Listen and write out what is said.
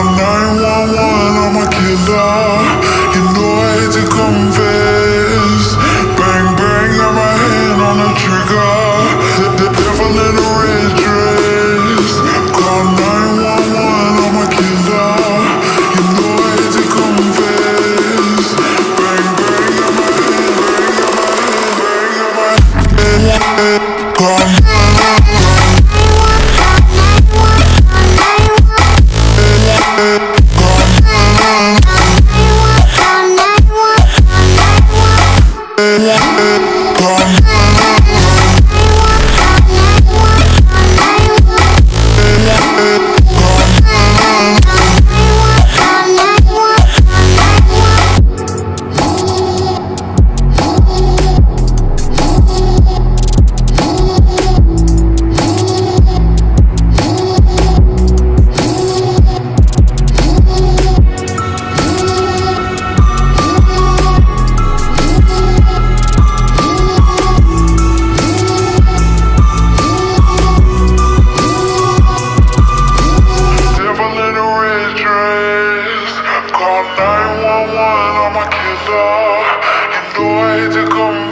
911, I'm a killer. You know I hate to confess. Bang, bang, got my hand on the trigger. The devil in a red dress. Call 911, I'm a killer. You know I hate to confess. Bang, bang, got my hand, bang, got my hand, got my hand. Call 911. Call 911, I'm a killer. You know I hate to come